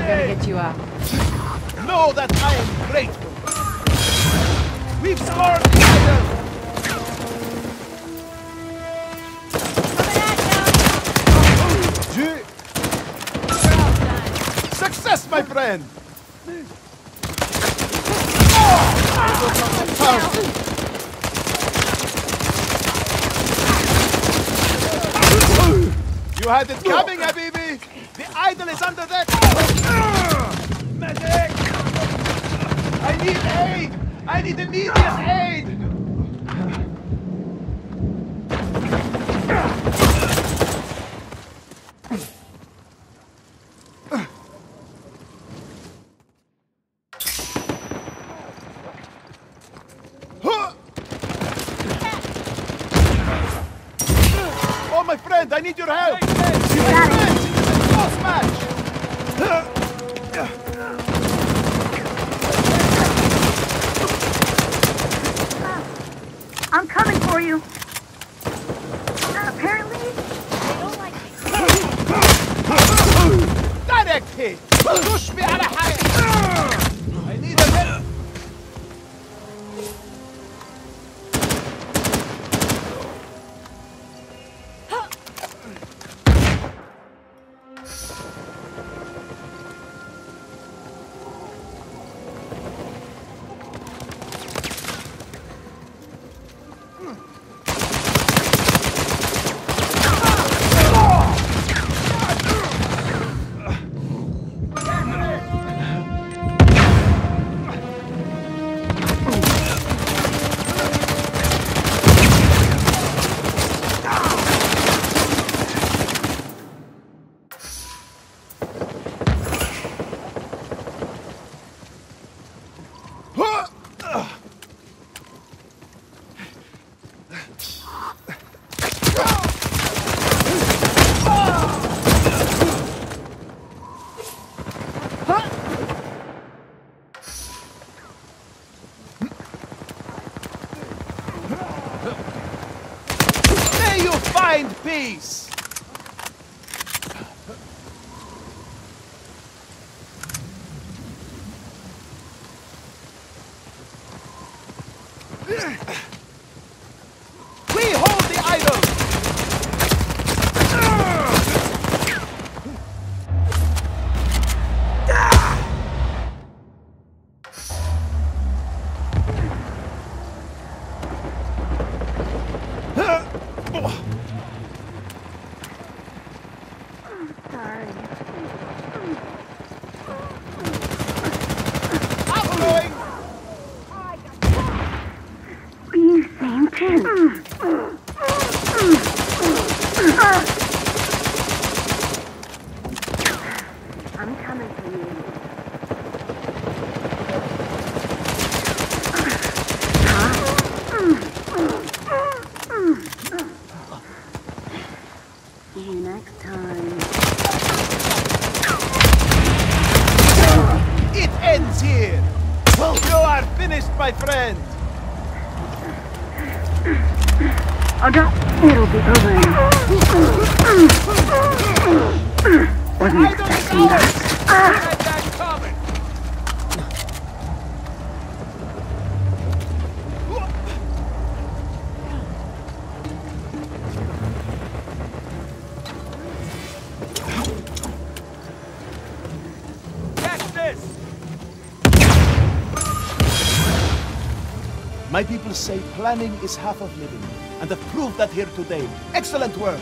gonna get you out. Know that I am grateful. We've scored the idol. Success, my friend. You had it coming, Habibi! The idol is under that! Medic! I need aid! I need immediate aid! Oh, my friend, I need your help! Close match! I'm coming for you. Apparently, they don't like me. Direct hit! Push me على حاجة! I need a minute! May you find peace! We hold the idol! Sorry. Outgoing! You fainted. I'm coming for you. See you next time. It ends here! You are finished, my friend! Oh, don't. It'll be over. Wasn't Idol is expecting ours! that. We had that coming! Catch this! My people say planning is half of living, and have proved that here today. Excellent work!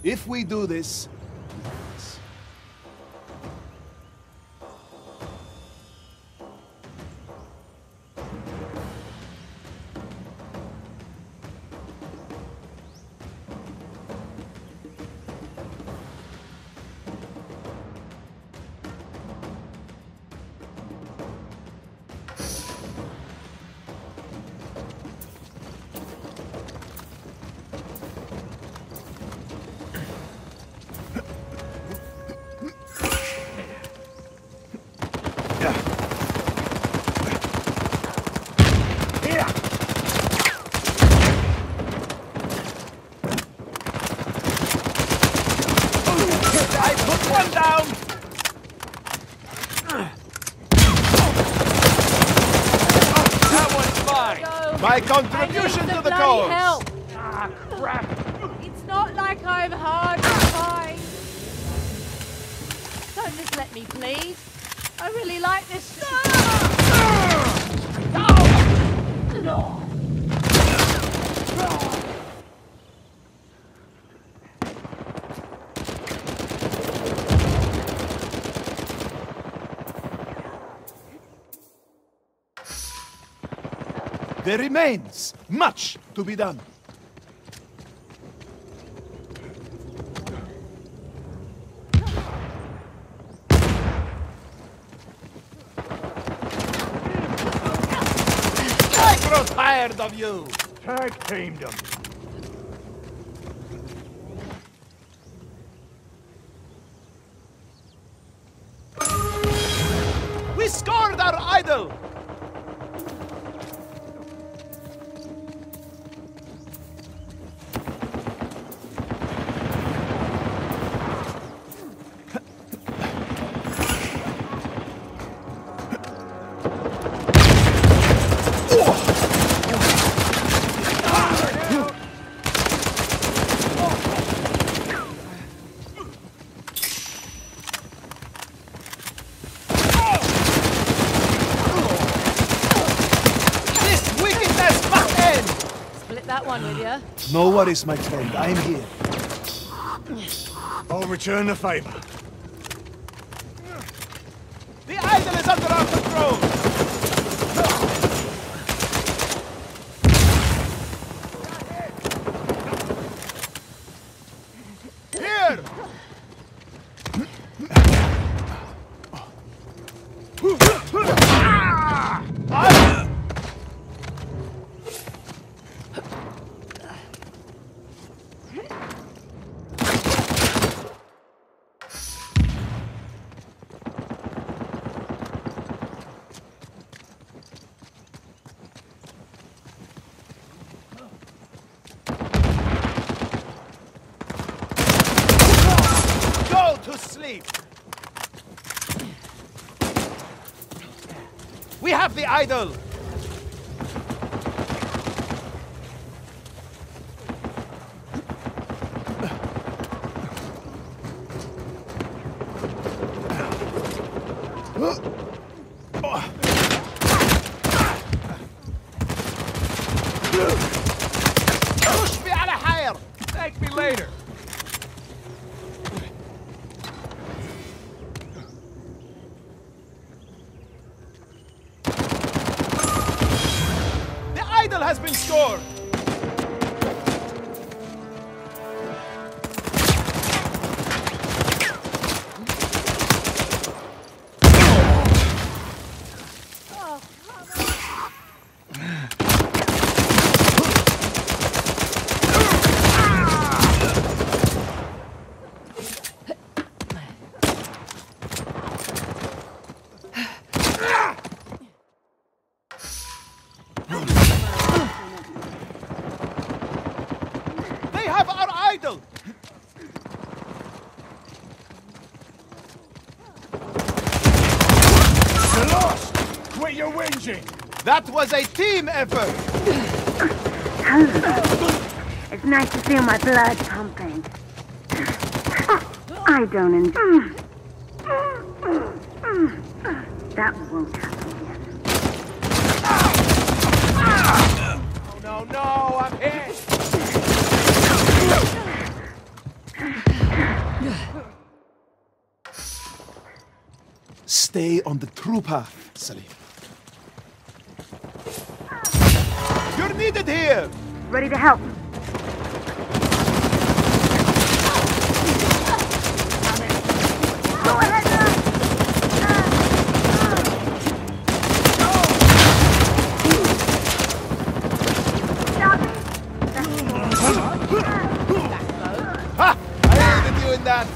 If we do this... One down! That one's mine! My contribution to the cause! Help. Ah, crap! It's not like I'm hard to find. Don't just let me, please. I really like this. There remains much to be done. I grow tired of you! Tag teamed them. We scored our idol! That one with you. No worries, my friend. I'm here. I'll return the favor. The idol is under our control! Here! To sleep. We have the idol. Push me على higher. Thank me later. Has been scored. Quit your whinging! That was a team effort! It's nice to feel my blood pumping. I don't enjoy... That won't happen again. Oh, no, I'm hit! Stay on the true path, Salim. You're needed here! Ready to help. Go ahead, Stop it! Ha! I aided you in that!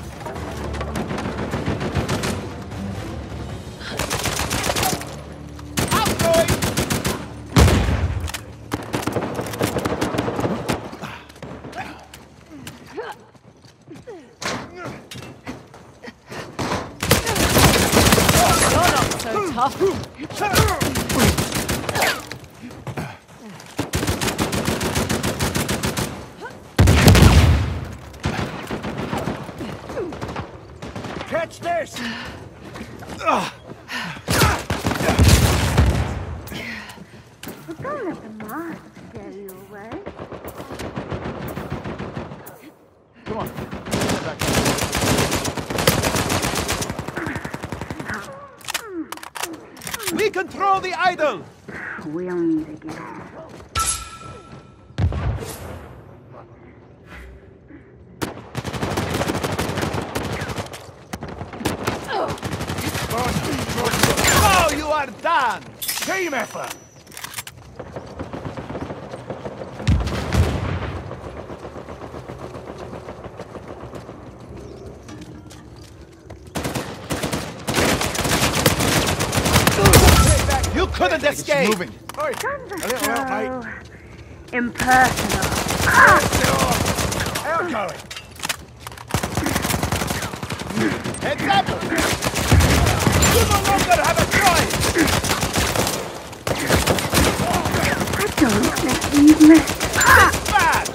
Catch this! Don't let the moss scare you away. Come on. We control the idol! We'll need again. Oh, you are done! Team effort! You couldn't escape! Moving. Oi, Guns a are little help, mate. so impersonal. Outgoing. Heads up! You no longer have a choice! I don't think we've missed. Dispatch!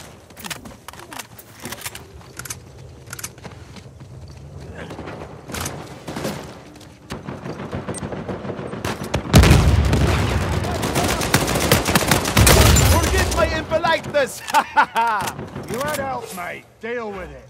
Forgive my impoliteness! Ha ha ha! You had help, mate. Deal with it.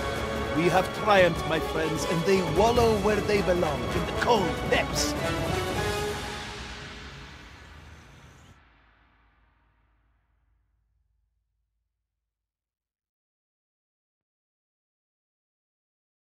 We have triumphed, my friends, and they wallow where they belong, in the cold depths.